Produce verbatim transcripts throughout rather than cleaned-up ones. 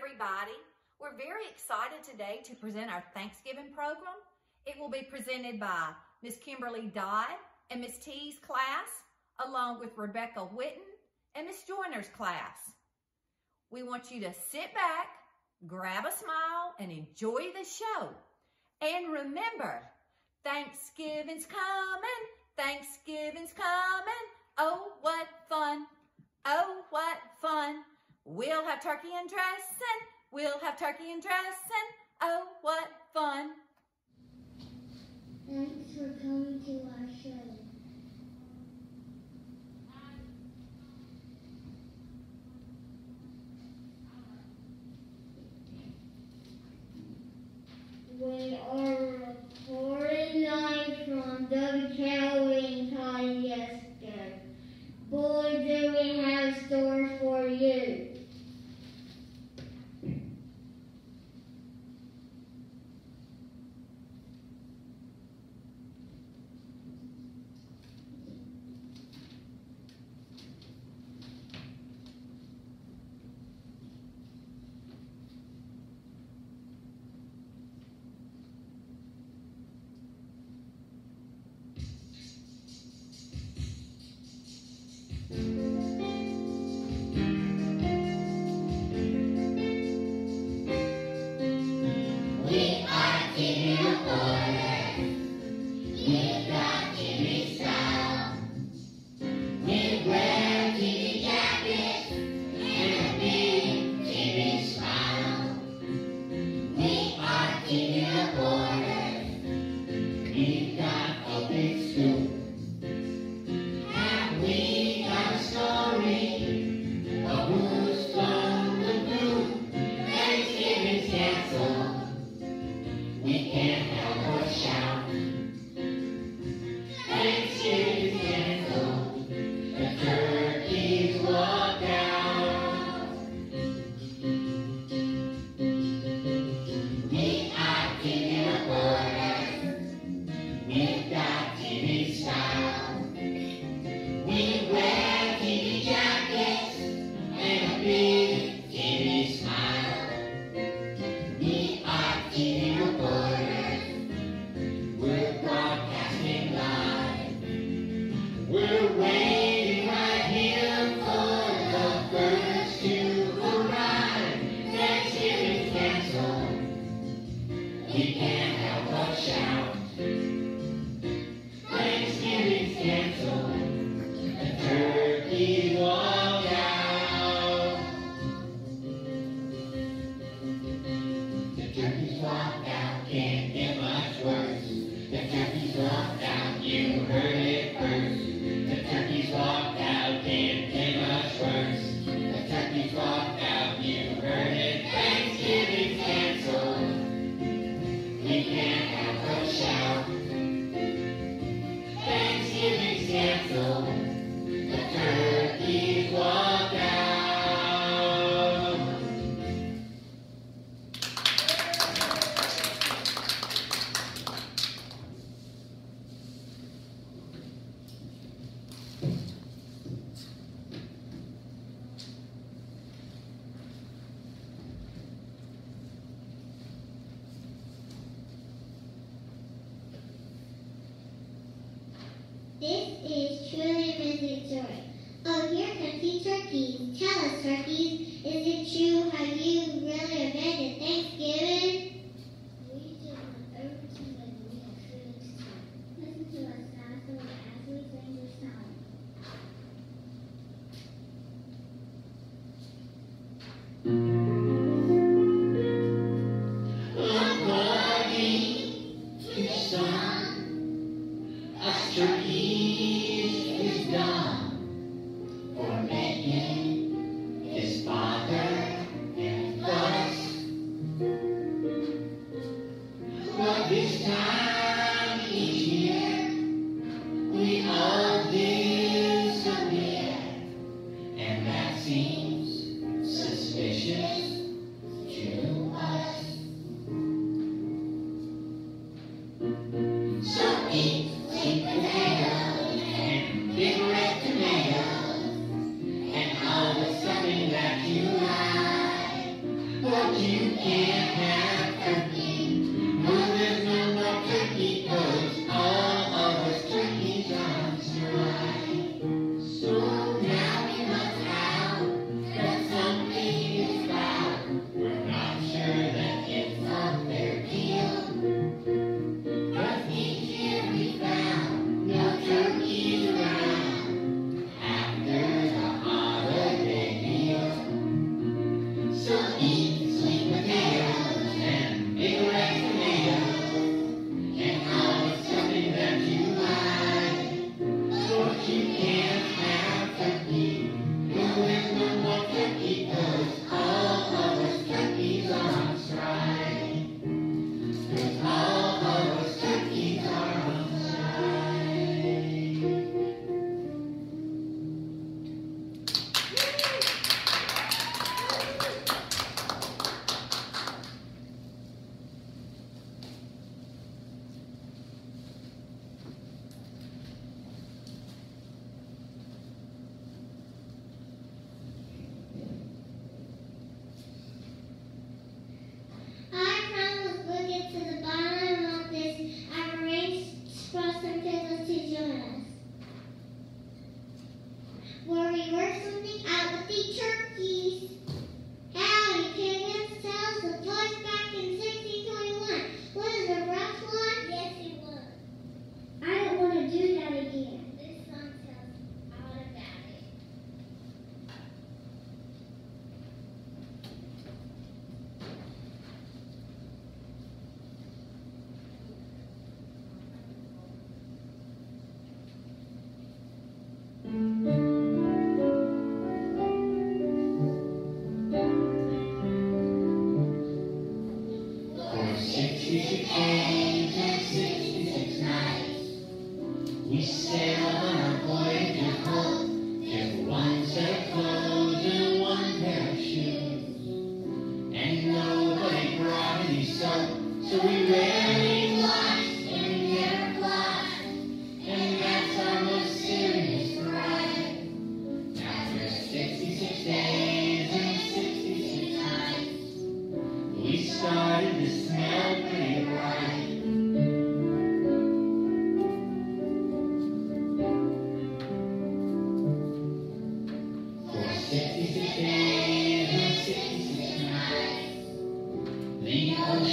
everybody. We're very excited today to present our Thanksgiving program. It will be presented by Miss Kimberly Dodd and Miss T's class, along with Rebecca Whitten and Miss Joyner's class. We want you to sit back, grab a smile, and enjoy the show. And remember, Thanksgiving's coming, Thanksgiving's coming. Oh, what fun, oh, what fun. We'll have turkey and dressing, we'll have turkey and dressing. Oh, what fun. Thanks for coming to our show. We are reporting live from W K O in Kosciusko. Boy, do we have a story for you. This is truly amazing story. Oh, here come the turkeys. Tell us, turkeys, is it true? Have you really abandoned Thanksgiving? We do want everything that we have feelings to. Listen to us now, so as we sing this song.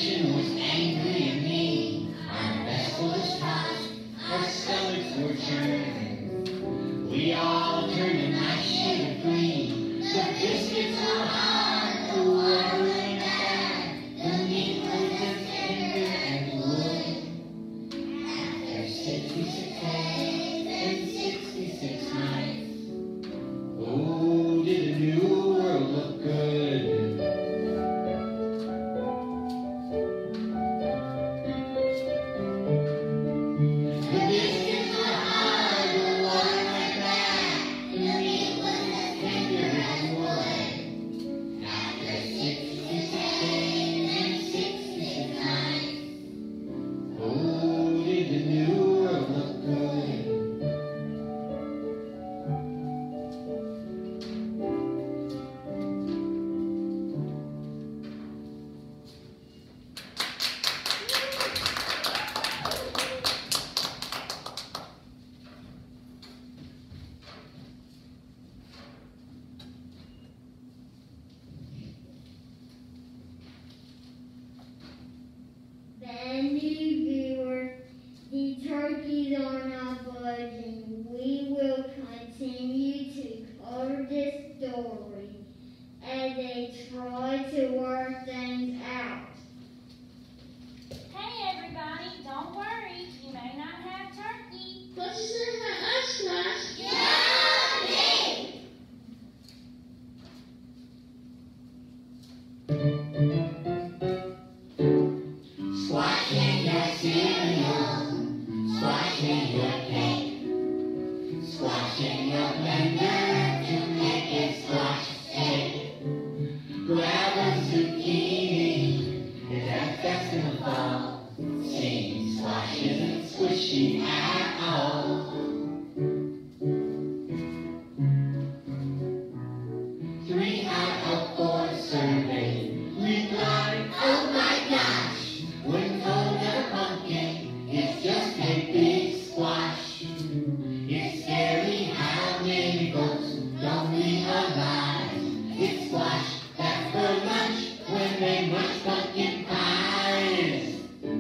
ocean was angry and mean. Our vessel was tossed, our stomachs were churning. We all turned a nice shade of green. The biscuits were hard, the water went bad. The meat was just tender and wood. After sixty-six days and sixty-six nights, oh, did the new world look good. Benny viewer, the turkeys are not budging. We will continue to cover this story as they try to work things out. Hey everybody, don't worry, you may not have turkey. But you said that us last. Squash in your cereal, squash in your cake, squash in your blender to make it squash shake. Grab a zucchini, it's that best in the fall. See, squash isn't squishy at all. Three out of four surveyed replied, oh my gosh, when told that a pumpkin is just a big squash. It's scary how many folks don't realize it's squash that's for lunch when they munch pumpkin pies.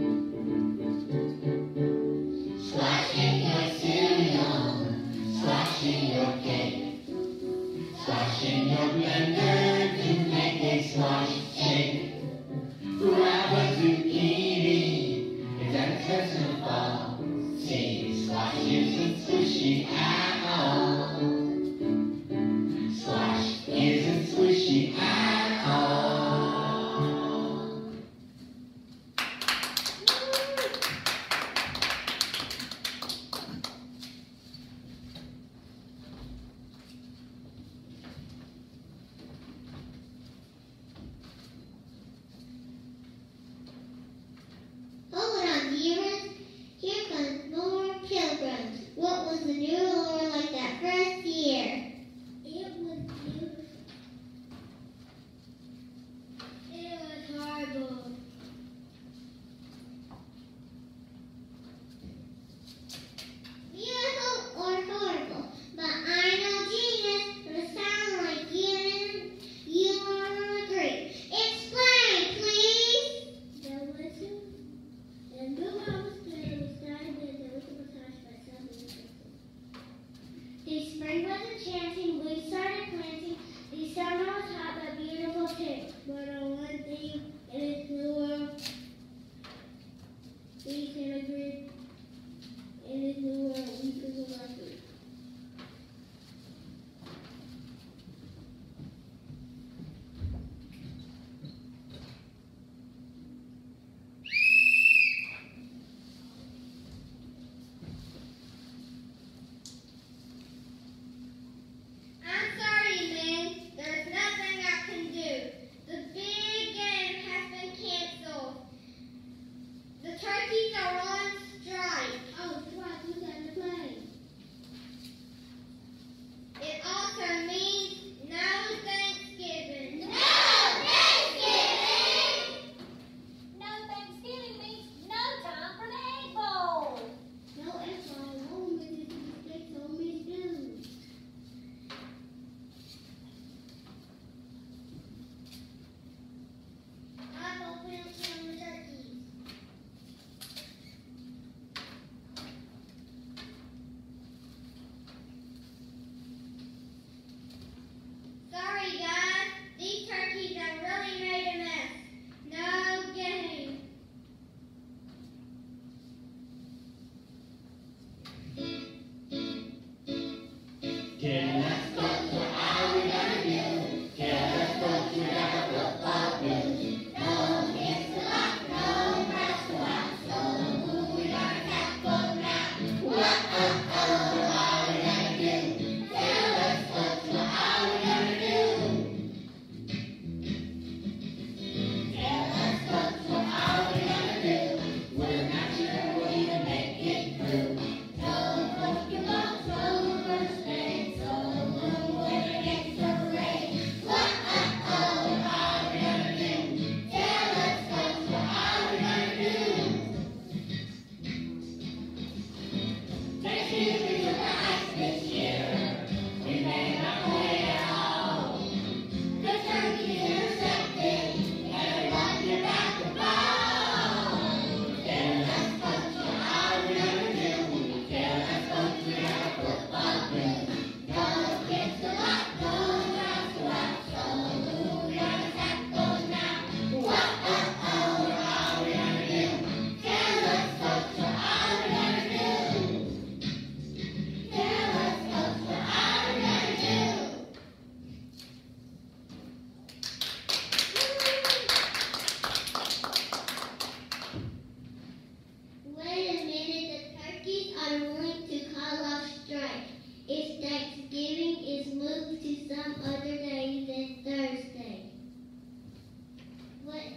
Squash in your cereal, squash in your cake, squash in your blender to make a squash shake. Grab a zucchini, it's at its best in the fall. See, squash isn't squishy at all. Squash isn't squishy at all.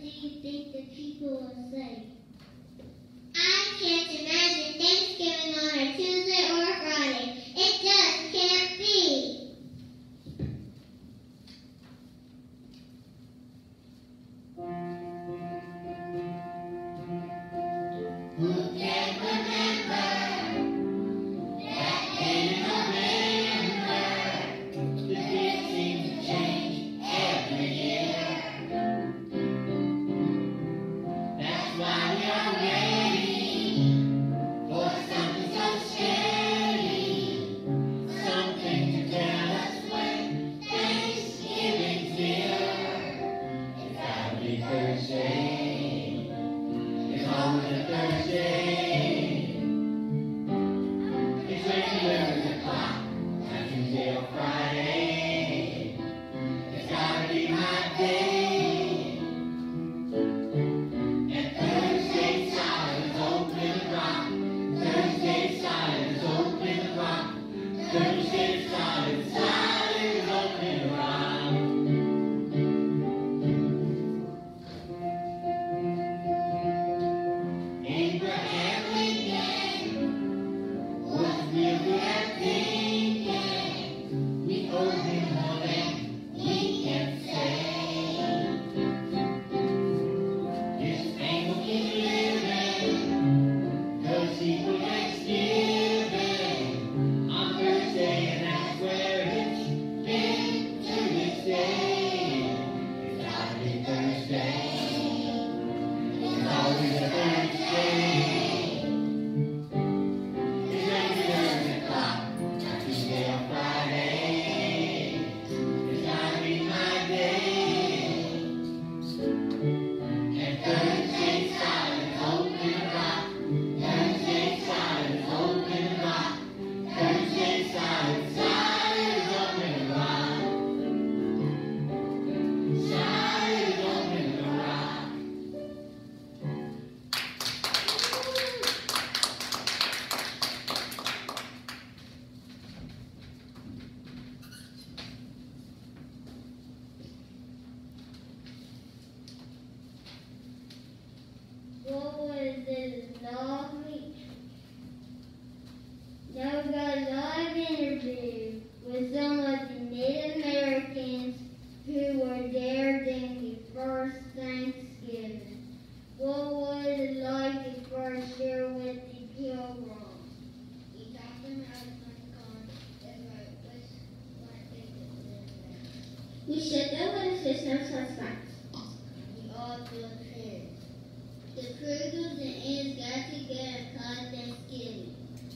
do you think the people will say? I can't imagine Thanksgiving on a Tuesday or a Friday. It just can't be. Who can remember that day in November? The days seem to change every year. That's why we are ready for something so scary, something to tell us when Thanksgiving's here. It's gotta be Thursday. It's always a Thursday. It's regular as a clock, not Tuesday or Friday. It's gotta be my day. And Thursday silence open the rock. Thursday silence open the rock. Thursday silence silence open the rock. Abraham Lincoln was real good at thinking. We owe him more than we can say. His fame will keep living, 'cause he put Thanksgiving on Thursday, and that's where it's been to this day. It's gotta be Thursday. It's always a Thursday. It's regular as a clock, not Tuesday or Friday. It's gotta be my day. And Thursday silence open the rock. Thursday silence open the rock. Thursday silence silence open the rock. Silence open the rock. What was this lovely? Now we got a live interview with some of the Native Americans who were there during the first Thanksgiving. What was it like the first year with the Pilgrims? We taught them how to plant corn and write which what they could live there. We showed them what a system suspects. We all built his. The Pilgrims and ants got together and called Thanksgiving.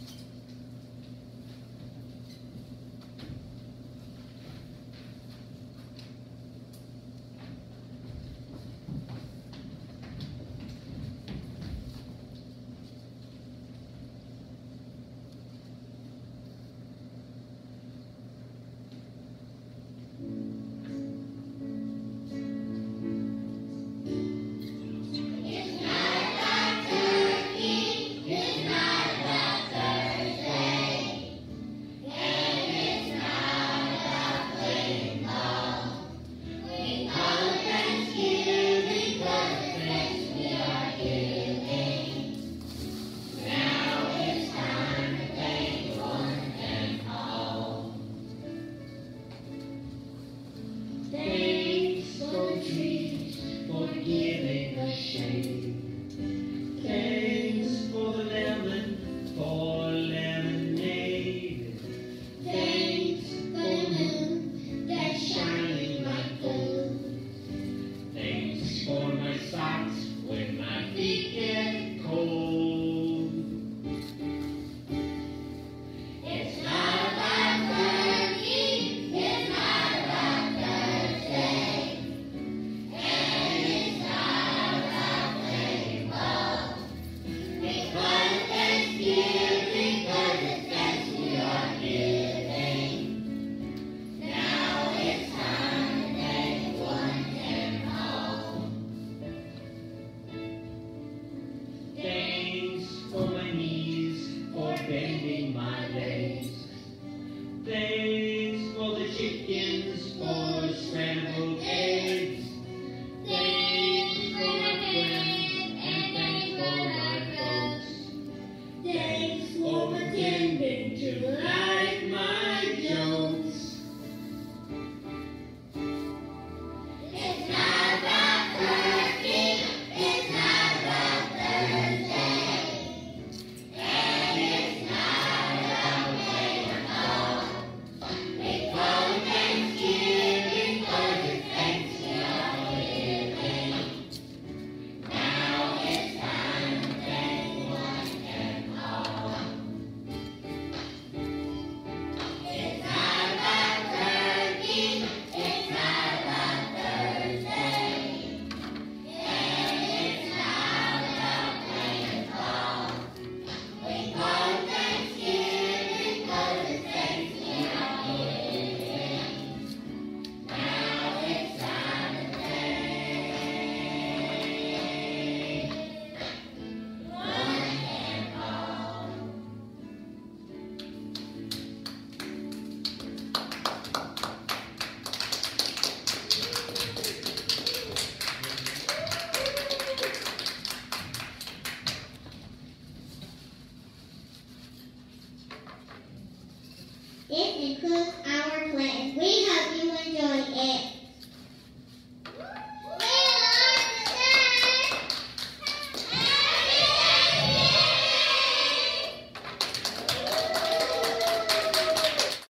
It's not about turkey. It's not about Thursday. And it's not about playing ball. We call it Thanksgiving 'cause it's thanks we are giving. Now it's time to thank one and all. Thanks for trees, for giving us shade. Thanks for the lemon, for lemonade. Thanks for the moon that's shining like gold. Thanks for my socks when my feet get cold. It's not about turkey, it's not about Thursday, and it's not about playing ball. We call it Thanksgiving 'cause it's thanks we are giving. Now it's time to thank one and all. It includes our plans. We